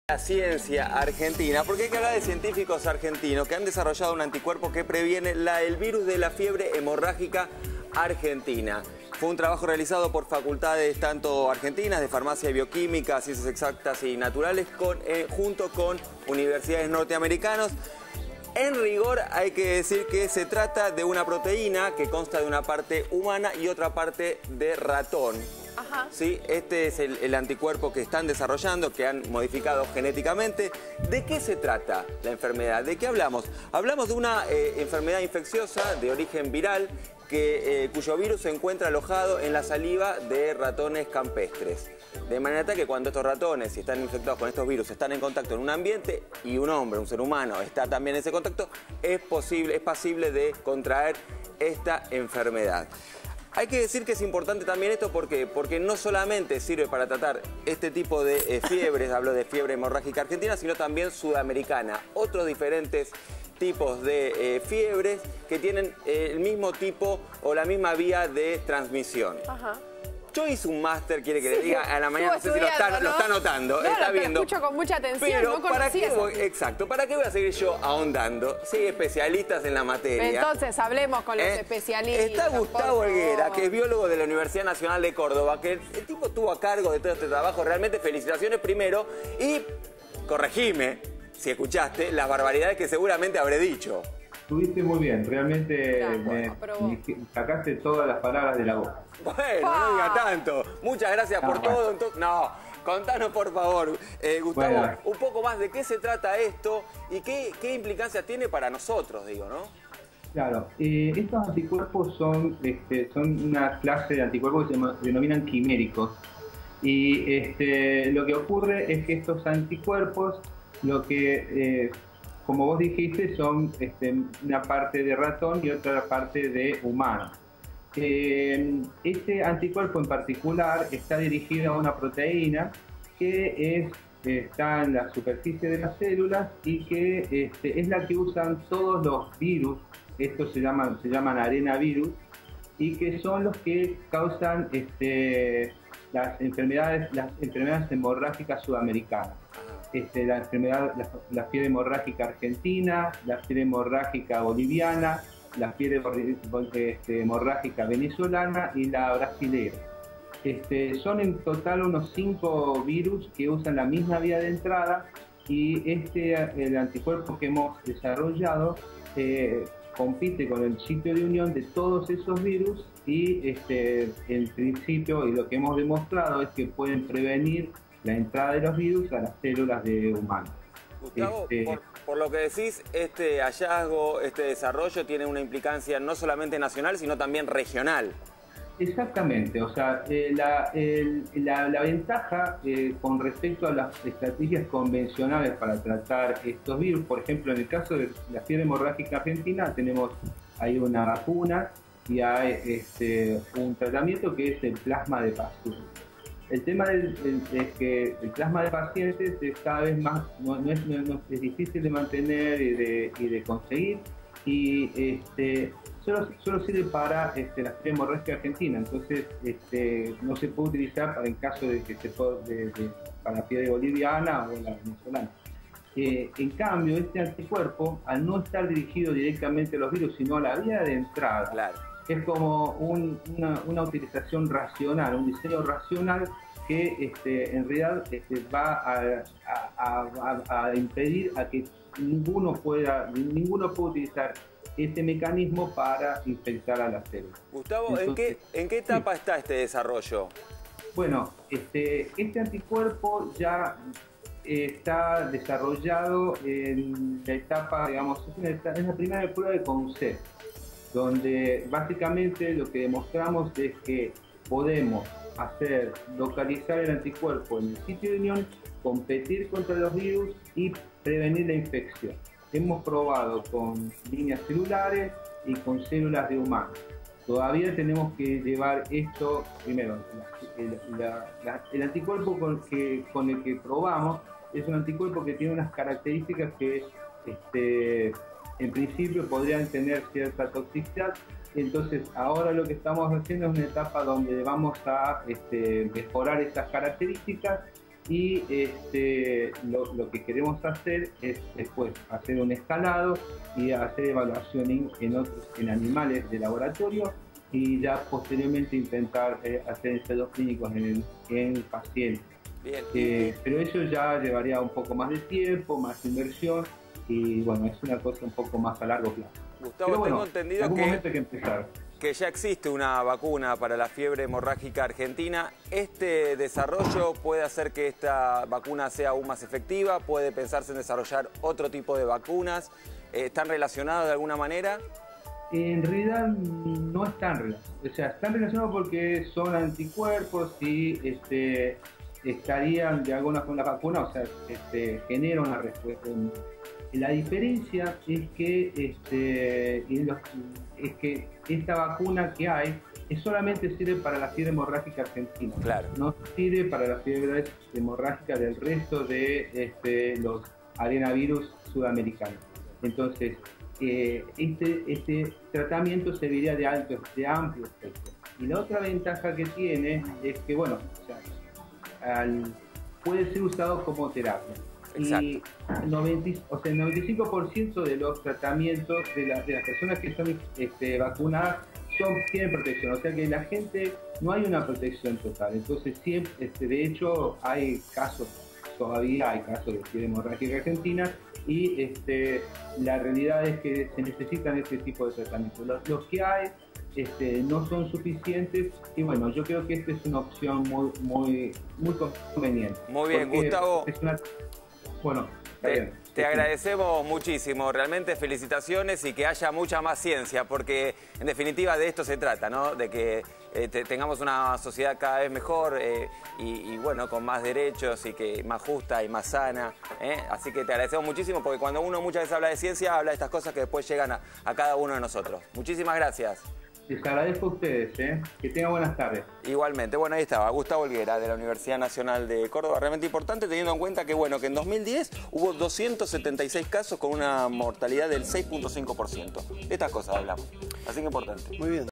La ciencia argentina, porque hay que hablar de científicos argentinos que han desarrollado un anticuerpo que previene el virus de la fiebre hemorrágica argentina. Fue un trabajo realizado por facultades tanto argentinas de farmacia y bioquímica, ciencias exactas y naturales, junto con universidades norteamericanas. En rigor hay que decir que se trata de una proteína que consta de una parte humana y otra parte de ratón. Ajá. ¿Sí? Este es el anticuerpo que están desarrollando, que han modificado genéticamente. ¿De qué se trata la enfermedad? ¿De qué hablamos? Hablamos de una enfermedad infecciosa de origen viral cuyo virus se encuentra alojado en la saliva de ratones campestres. De manera tal que cuando estos ratones, si están infectados con estos virus, están en contacto en un ambiente y un hombre, un ser humano, está también en ese contacto, es pasible de contraer esta enfermedad. Hay que decir que es importante también esto porque no solamente sirve para tratar este tipo de fiebres, hablo de fiebre hemorrágica argentina, sino también sudamericana. Otros diferentes tipos de fiebres que tienen el mismo tipo o la misma vía de transmisión. Ajá. Yo hice un máster, quiere que le diga, a la mañana, no sé si lo está notando, no, está lo viendo. escucho con mucha atención, pero no conocía eso. Exacto, ¿para qué voy a seguir yo ahondando? Sí, especialistas en la materia. Entonces, hablemos con los especialistas. Está Gustavo Helguera, que es biólogo de la Universidad Nacional de Córdoba, que el tipo estuvo a cargo de todo este trabajo. Realmente felicitaciones primero y corregime, si escuchaste, las barbaridades que seguramente habré dicho. Estuviste muy bien, realmente me sacaste todas las palabras de la boca. Bueno, no diga tanto. Muchas gracias por todo. No, contanos por favor, Gustavo, bueno, un poco más de qué se trata esto y qué implicancias tiene para nosotros, digo, ¿no? Claro, estos anticuerpos son una clase de anticuerpos que se denominan quiméricos. Y lo que ocurre es que estos anticuerpos, como vos dijiste, son una parte de ratón y otra parte de humano. Este anticuerpo en particular está dirigido a una proteína que está en la superficie de las células y que es la que usan todos los virus. Estos se llaman arenavirus y que son los que causan las enfermedades hemorrágicas sudamericanas. La fiebre hemorrágica argentina, la fiebre hemorrágica boliviana, la fiebre hemorrágica venezolana y la brasilera. Son en total unos 5 virus que usan la misma vía de entrada y el anticuerpo que hemos desarrollado compite con el sitio de unión de todos esos virus y en principio, y lo que hemos demostrado es que pueden prevenir la entrada de los virus a las células de humanos. Gustavo, por lo que decís, este hallazgo, este desarrollo tiene una implicancia no solamente nacional, sino también regional. Exactamente, o sea, la ventaja con respecto a las estrategias convencionales para tratar estos virus, por ejemplo, en el caso de la fiebre hemorrágica argentina, hay una vacuna y hay un tratamiento que es el plasma de pacientes. El tema es que el plasma de pacientes es cada vez más, es difícil de mantener y de conseguir, y solo sirve para la fiebre hemorrágica argentina, entonces no se puede utilizar en caso de que para la fiebre boliviana o la venezolana. En cambio, este anticuerpo, al no estar dirigido directamente a los virus, sino a la vía de entrada, claro, es como una utilización racional, un diseño racional que en realidad va a impedir a que ninguno pueda utilizar este mecanismo para infectar a las células. Gustavo, entonces, ¿en qué etapa está este desarrollo? Bueno, este anticuerpo ya está desarrollado en la etapa, digamos, es la primera prueba de concepto, donde básicamente lo que demostramos es que podemos localizar el anticuerpo en el sitio de unión, competir contra los virus y prevenir la infección. Hemos probado con líneas celulares y con células de humanos. Todavía tenemos que llevar esto, primero, el anticuerpo con el que probamos es un anticuerpo que tiene unas características que en principio podrían tener cierta toxicidad. Entonces ahora lo que estamos haciendo es una etapa donde vamos a mejorar estas características y lo que queremos hacer es después hacer un escalado y hacer evaluación en animales de laboratorio y ya posteriormente intentar hacer ensayos clínicos en pacientes. Bien. Pero eso ya llevaría un poco más de tiempo, más inversión y bueno, es una cosa un poco más a largo plazo. Gustavo, pero bueno, tengo entendido en algún momento hay que empezar. Que ya existe una vacuna para la fiebre hemorrágica argentina. ¿Este desarrollo puede hacer que esta vacuna sea aún más efectiva? ¿Puede pensarse en desarrollar otro tipo de vacunas? ¿Están relacionados de alguna manera? En realidad no están relacionados. O sea, están relacionados porque son anticuerpos y estarían de alguna forma la vacuna, o sea, genera una respuesta. La diferencia es que, esta vacuna que hay solamente sirve para la fiebre hemorrágica argentina. Claro. No sirve para las fiebres hemorrágicas del resto de los arenavirus sudamericanos. Entonces, este tratamiento serviría de amplio espectro. Y la otra ventaja que tiene es que, bueno, o sea, puede ser usado como terapia. Exacto. Y el 95% de los tratamientos de las personas que son vacunadas tienen protección, o sea que la gente no hay una protección total. Entonces, siempre, de hecho, todavía hay casos de fiebre hemorrágica argentina y la realidad es que se necesitan este tipo de tratamientos. Los que hay no son suficientes y bueno, yo creo que esta es una opción muy conveniente. Muy bien, Gustavo. Bueno, te agradecemos muchísimo, realmente felicitaciones y que haya mucha más ciencia, porque en definitiva de esto se trata, ¿no? De que tengamos una sociedad cada vez mejor y bueno, con más derechos y que más justa y más sana, ¿eh? Así que te agradecemos muchísimo, porque cuando uno muchas veces habla de ciencia, habla de estas cosas que después llegan a cada uno de nosotros. Muchísimas gracias. Les agradezco a ustedes, que tengan buenas tardes. Igualmente, bueno, ahí estaba Gustavo Helguera de la Universidad Nacional de Córdoba, realmente importante teniendo en cuenta que, bueno, que en 2010 hubo 276 casos con una mortalidad del 6.5%. De estas cosas hablamos, así que importante. Muy bien.